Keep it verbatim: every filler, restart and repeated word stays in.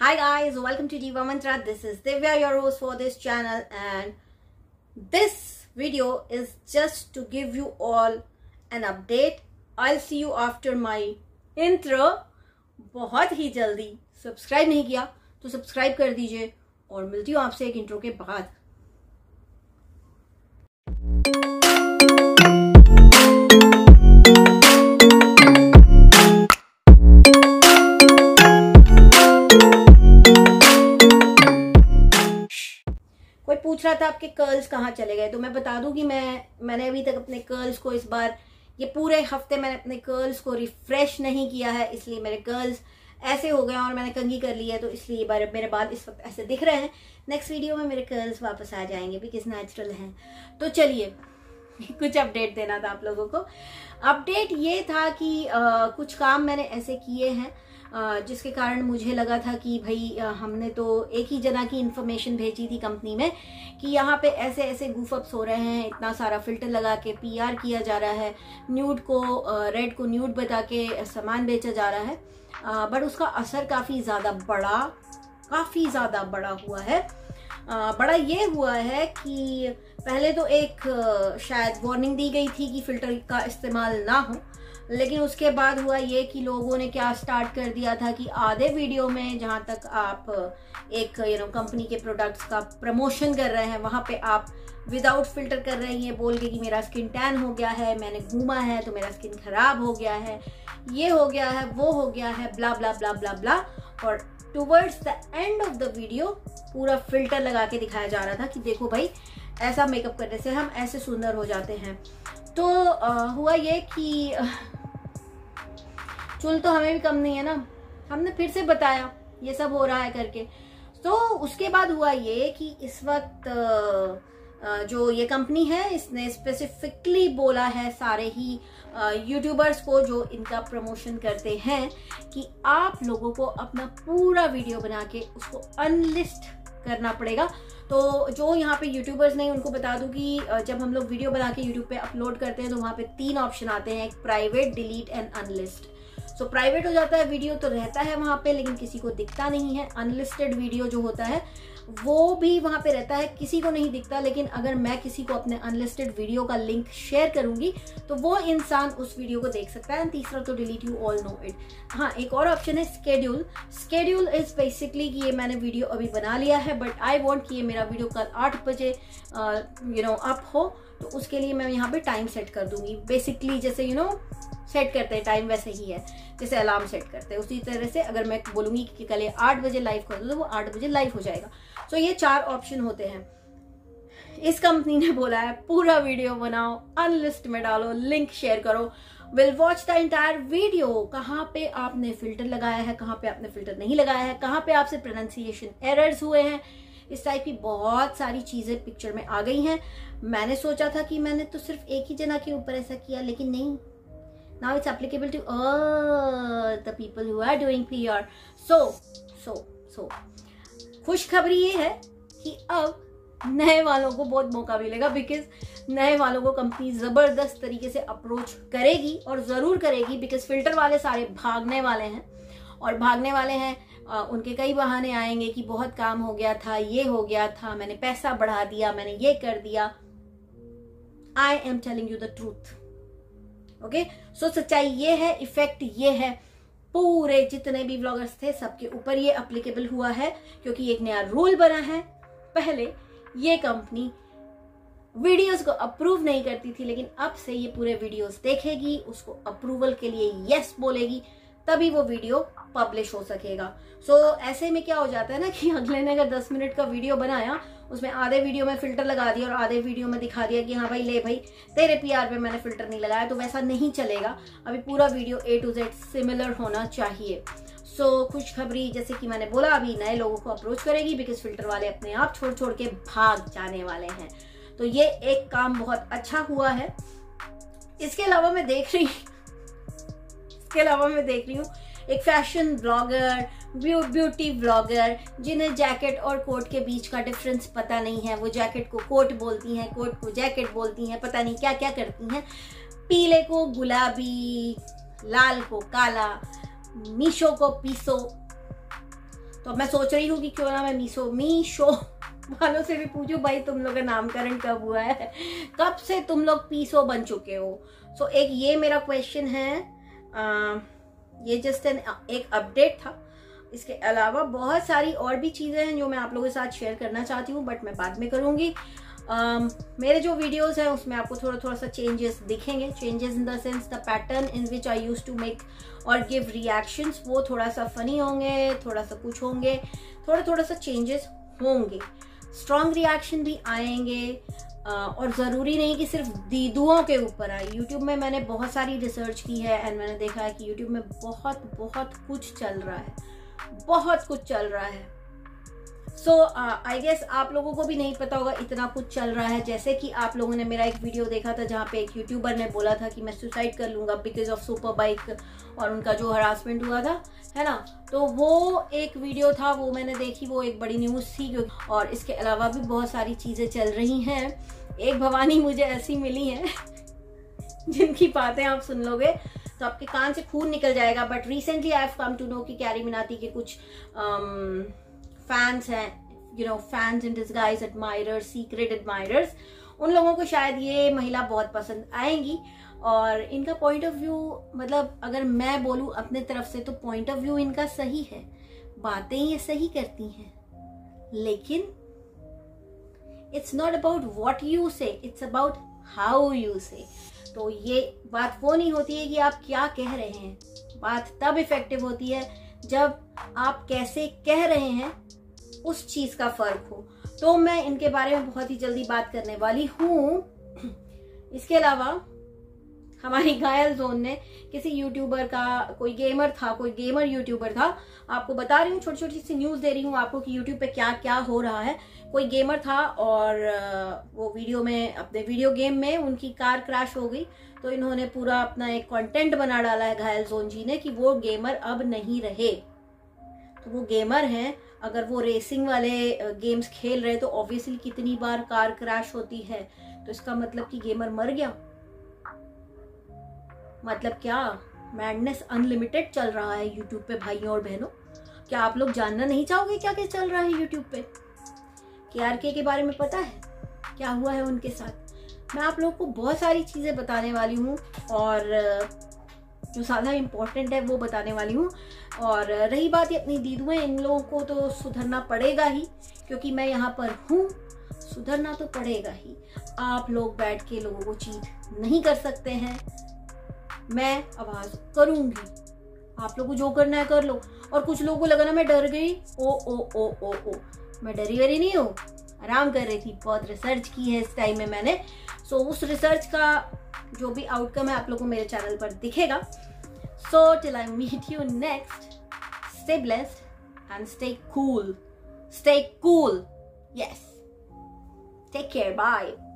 Hi guys, welcome to Diva Mantra. This is Diva, your host for this channel, and this video is just to give you all an update. I'll see you after my intro. बहुत ही जल्दी. Subscribe नहीं किया तो subscribe कर दीजिए और मिलती हूँ आपसे एक इंट्रो के बाद. कोई पूछ रहा था आपके कर्ल्स कहाँ चले गए, तो मैं बता दूं कि मैं मैंने अभी तक अपने कर्ल्स को इस बार ये पूरे हफ्ते मैंने अपने कर्ल्स को रिफ्रेश नहीं किया है, इसलिए मेरे कर्ल्स ऐसे हो गए और मैंने कंघी कर ली है, तो इसलिए बार मेरे बाल इस वक्त ऐसे दिख रहे हैं. नेक्स्ट वीडियो में मेरे कर्ल्स वापस आ जाएंगे बिकॉज नेचुरल हैं. तो चलिए कुछ अपडेट देना था आप लोगों को. अपडेट ये था कि आ, कुछ काम मैंने ऐसे किए हैं जिसके कारण मुझे लगा था कि भाई हमने तो एक ही जना की इन्फॉर्मेशन भेजी थी कंपनी में कि यहाँ पे ऐसे ऐसे गूफअप्स हो रहे हैं, इतना सारा फिल्टर लगा के पीआर किया जा रहा है, न्यूड को रेड को न्यूड बता के सामान बेचा जा रहा है. बट उसका असर काफ़ी ज़्यादा बड़ा काफ़ी ज़्यादा बड़ा हुआ है. आ, बड़ा ये हुआ है कि पहले तो एक शायद वार्निंग दी गई थी कि फ़िल्टर का इस्तेमाल ना हो, लेकिन उसके बाद हुआ ये कि लोगों ने क्या स्टार्ट कर दिया था कि आधे वीडियो में जहाँ तक आप एक यू नो कंपनी के प्रोडक्ट्स का प्रमोशन कर रहे हैं वहाँ पे आप विदाउट फिल्टर कर रही हैं, बोल के कि मेरा स्किन टैन हो गया है, मैंने घूमा है तो मेरा स्किन खराब हो गया है, ये हो गया है, वो हो गया है, ब्ला ब्ला ब्ला ब्ला ब्ला. और towards the end of the video पूरा फिल्टर लगा के दिखाया जा रहा था कि देखो भाई ऐसा मेकअप करने से हम ऐसे सुंदर हो जाते हैं. तो आ, हुआ ये कि चुल तो हमें भी कम नहीं है ना, हमने फिर से बताया ये सब हो रहा है करके. तो उसके बाद हुआ ये कि इस वक्त जो ये कंपनी है इसने स्पेसिफिकली बोला है सारे ही यूट्यूबर्स को जो इनका प्रमोशन करते हैं कि आप लोगों को अपना पूरा वीडियो बना के उसको अनलिस्ट करना पड़ेगा. तो जो यहाँ पे यूट्यूबर्स नहीं उनको बता दूं कि जब हम लोग वीडियो बना के यूट्यूब पे अपलोड करते हैं तो वहाँ पे तीन ऑप्शन आते हैं, एक private, delete and unlist. So private हो जाता है वीडियो तो रहता है वहाँ पे लेकिन किसी को दिखता नहीं है. अनलिस्टेड वीडियो जो होता है वो भी वहाँ पे रहता है, किसी को नहीं दिखता, लेकिन अगर मैं किसी को अपने अनलिस्टेड वीडियो का लिंक शेयर करूंगी तो वो इंसान उस वीडियो को देख सकता है. तीसरा तो delete, you all know it. हाँ, एक और ऑप्शन है स्केड्यूल. स्केड्यूल इज बेसिकली कि ये मैंने वीडियो अभी बना लिया है बट आई वॉन्ट कि ये मेरा वीडियो कल आठ बजे यू नो अप हो, तो उसके लिए मैं यहाँ पे टाइम सेट कर दूंगी. बेसिकली जैसे यू नो सेट करते हैं टाइम वैसे ही है जैसे अलार्म सेट करते हैं, उसी तरह से अगर मैं बोलूंगी कि कल आठ बजे लाइव कर दो तो वो आठ बजे लाइव हो जाएगा. सो so, ये चार ऑप्शन होते हैं. इस कंपनी ने बोला है पूरा वीडियो बनाओ, अनलिस्ट में डालो, लिंक शेयर करो, will watch the entire video. कहाँ पे आपने फिल्टर लगाया है, कहाँ पे आपने फिल्टर नहीं लगाया है, कहाँ पे आपसे प्रोनाउंसिएशन एरर्स हुए हैं, इस टाइप की बहुत सारी चीजें पिक्चर में आ गई हैं. मैंने सोचा था कि मैंने तो सिर्फ एक ही जना के ऊपर ऐसा किया, लेकिन नहीं. Now it's applicable to all the people who are doing P R. So, so, so. खुशखबरी ये है कि अब नए वालों को बहुत मौका मिलेगा बिकॉज नए वालों को कंपनी जबरदस्त तरीके से अप्रोच करेगी और जरूर करेगी बिकॉज फिल्टर वाले सारे भागने वाले हैं और भागने वाले हैं. आ, उनके कई बहाने आएंगे कि बहुत काम हो गया था, ये हो गया था, मैंने पैसा बढ़ा दिया, मैंने ये कर दिया. I am telling you the truth. Okay, so सच्चाई ये है, इफेक्ट ये है, पूरे जितने भी ब्लॉगर्स थे सबके ऊपर ये एप्लीकेबल हुआ है क्योंकि एक नया रूल बना है. पहले ये कंपनी वीडियोस को अप्रूव नहीं करती थी, लेकिन अब से ये पूरे वीडियोस देखेगी, उसको अप्रूवल के लिए यस बोलेगी, तभी वो वीडियो पब्लिश हो सकेगा. सो so, ऐसे में क्या हो जाता है ना कि अगले ने अगर दस मिनट का वीडियो बनाया, उसमें आधे वीडियो में फिल्टर लगा दिया और आधे वीडियो में दिखा दिया कि हाँ भाई ले भाई तेरे पीआर पे मैंने फिल्टर नहीं लगाया, तो वैसा नहीं चलेगा. अभी पूरा video A to Z similar होना चाहिए. सो so, खुशखबरी जैसे कि मैंने बोला अभी नए लोगों को अप्रोच करेगी बिकॉज फिल्टर वाले अपने आप छोड़ छोड़ के भाग जाने वाले हैं. तो ये एक काम बहुत अच्छा हुआ है. इसके अलावा मैं देख रही इसके अलावा मैं देख रही हूँ एक फैशन ब्लॉगर, ब्यूटी ब्लॉगर जिन्हें जैकेट और कोट के बीच का डिफरेंस पता नहीं है. वो जैकेट को कोट बोलती हैं, कोट को जैकेट बोलती हैं, पता नहीं क्या क्या करती हैं. पीले को गुलाबी, लाल को काला, मीशो को पीसो. तो अब मैं सोच रही हूँ कि क्यों ना मैं मीशो मीशो वालों से भी पूछूं, भाई तुम लोग का नामकरण कब हुआ है, कब से तुम लोग पीसो बन चुके हो। सो so, एक ये मेरा क्वेश्चन है। आ, ये जस्ट एन एक अपडेट था। इसके अलावा बहुत सारी और भी चीज़ें हैं जो मैं आप लोगों के साथ शेयर करना चाहती हूँ, बट मैं बाद में करूँगी। Um, मेरे जो वीडियोस हैं उसमें आपको थोड़ा थोड़ा सा चेंजेस दिखेंगे। Changes in the sense the pattern in which I use to make और गिव रिएक्शंस, वो थोड़ा सा फनी होंगे, थोड़ा सा कुछ होंगे, थोड़ा थोड़ा सा चेंजेस होंगे। स्ट्रॉन्ग रिएक्शन भी आएंगे, uh, और ज़रूरी नहीं कि सिर्फ दीदुओं के ऊपर आए। यूट्यूब में मैंने बहुत सारी रिसर्च की है एंड मैंने देखा है कि यूट्यूब में बहुत बहुत कुछ चल रहा है, बहुत कुछ चल रहा है। सो आई गेस आप लोगों को भी नहीं पता होगा इतना कुछ चल रहा है। जैसे कि आप लोगों ने मेरा एक वीडियो देखा था जहाँ पे एक यूट्यूबर ने बोला था कि मैं सुसाइड कर लूंगा बिकॉज ऑफ सुपर बाइक और उनका जो हरासमेंट हुआ था, है ना। तो वो एक वीडियो था, वो मैंने देखी, वो एक बड़ी न्यूज़ थी। और इसके अलावा भी बहुत सारी चीज़ें चल रही हैं। एक भवानी मुझे ऐसी मिली है जिनकी बातें आप सुन लोगे तो आपके कान से खून निकल जाएगा। But recently I have come to know कि कैरी मिनाती के कुछ um, फैंस हैं, you know, fans in disguise, admirers, secret admirers. उन लोगों को शायद ये महिला बहुत पसंद आएंगी और इनका पॉइंट ऑफ व्यू, मतलब अगर मैं बोलूं अपने तरफ से तो पॉइंट ऑफ व्यू इनका सही है, बातें ये सही करती हैं, लेकिन it's not about what you say, it's about how you say. तो ये बात वो नहीं होती है कि आप क्या कह रहे हैं, बात तब इफेक्टिव होती है जब आप कैसे कह रहे हैं उस चीज का फर्क हो। तो मैं इनके बारे में बहुत ही जल्दी बात करने वाली हूँ। इसके अलावा हमारी घायल जोन ने किसी यूट्यूबर का, कोई गेमर था, कोई गेमर यूट्यूबर था, आपको बता रही हूँ, छोटी छोटी सी न्यूज दे रही हूँ आपको कि यूट्यूब पे क्या क्या हो रहा है। कोई गेमर था और वो वीडियो में, अपने वीडियो गेम में उनकी कार क्रैश हो गई, तो इन्होंने पूरा अपना एक कंटेंट बना डाला है घायल जोन जी ने कि वो गेमर अब नहीं रहे। तो वो गेमर हैं, अगर वो रेसिंग वाले गेम्स खेल रहे तो ऑब्वियसली कितनी बार कार क्रैश होती है, तो इसका मतलब कि गेमर मर गया। मतलब क्या मैडनेस अनलिमिटेड चल रहा है यूट्यूब पे भाइयों और बहनों। क्या आप लोग जानना नहीं चाहोगे क्या क्या चल रहा है यूट्यूब पे? केआरके के बारे में पता है क्या हुआ है उनके साथ? मैं आप लोगों को बहुत सारी चीजें बताने वाली हूँ और जो ज़्यादा इम्पोर्टेंट है वो बताने वाली हूँ। और रही बात ये अपनी दीदुएं, इन लोगों को तो सुधरना पड़ेगा ही, क्योंकि मैं यहाँ पर हूँ, सुधरना तो पड़ेगा ही। आप लोग बैठ के लोगों को चीट नहीं कर सकते हैं, मैं आवाज करूंगी, आप लोगों को जो करना है कर लो। और कुछ लोगों को लगा ना मैं डर गई, ओ ओ ओ ओ ओ मैं डरी वरी नहीं हूँ, आराम कर रही थी, बहुत रिसर्च की है इस टाइम में मैंने। सो so, उस रिसर्च का जो भी आउटकम है आप लोगों को मेरे चैनल पर दिखेगा। So till I meet you next, stay blessed and stay cool, stay cool, yes, take care, bye.